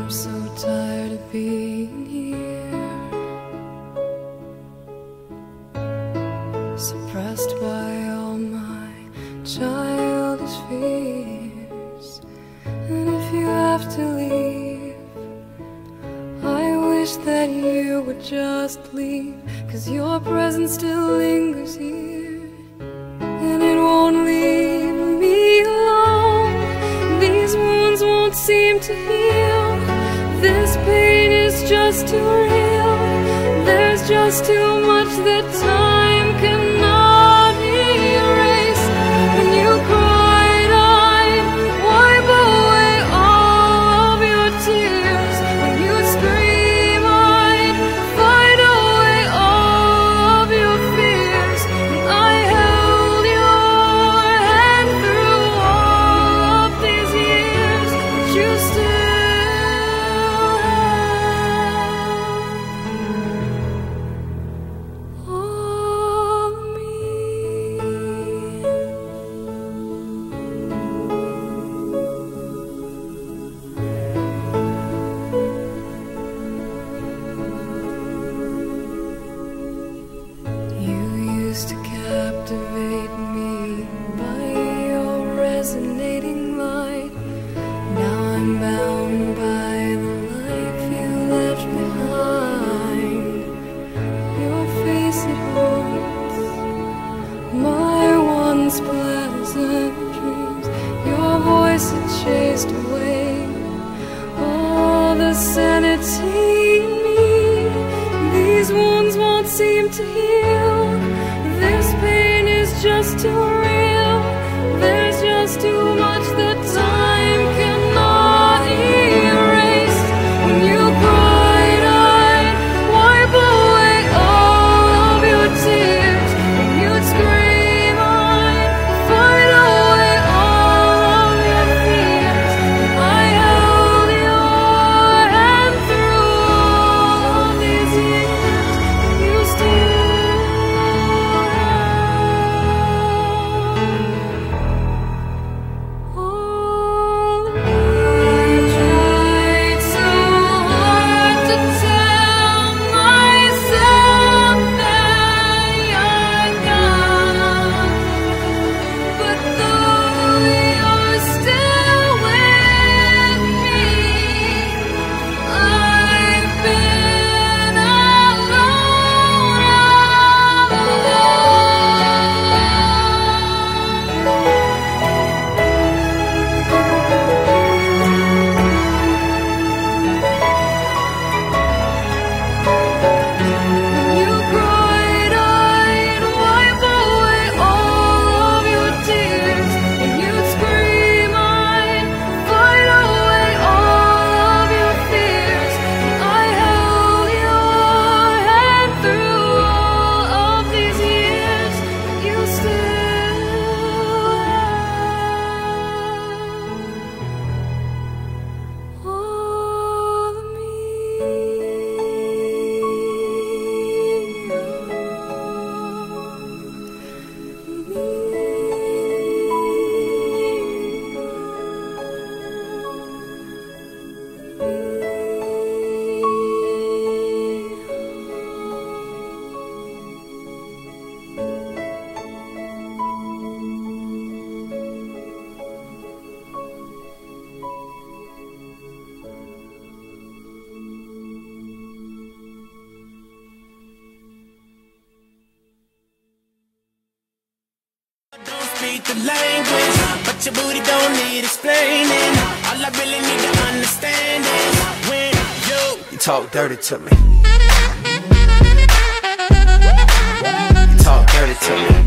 I'm so tired of being here, suppressed by all my childish fears. And if you have to leave, I wish that you would just leave, 'cause your presence still lingers here, and it won't leave me alone. These wounds won't seem to heal. This pain is just too real. There's just too much that time cannot erase. When you cried, I'd wipe away all of your tears. When you scream, I'd fight away all of your fears. And I held your hand through all of these years, but you still to captivate me by your resonating light. Now I'm bound by the life you left behind. Your face, it haunts my once pleasant dreams. Your voice, it chased away all the sanity in me. These wounds won't seem to heal. This pain is just too real. There's just too much that time cannot erase. When you cried, I'd wipe away all of your tears. When you'd scream, I'd fight away all of your fears. I held your hand through all of these years, and you still the language, but your booty don't need explaining. All I really need to understand is when you talk dirty to me. You talk dirty to me.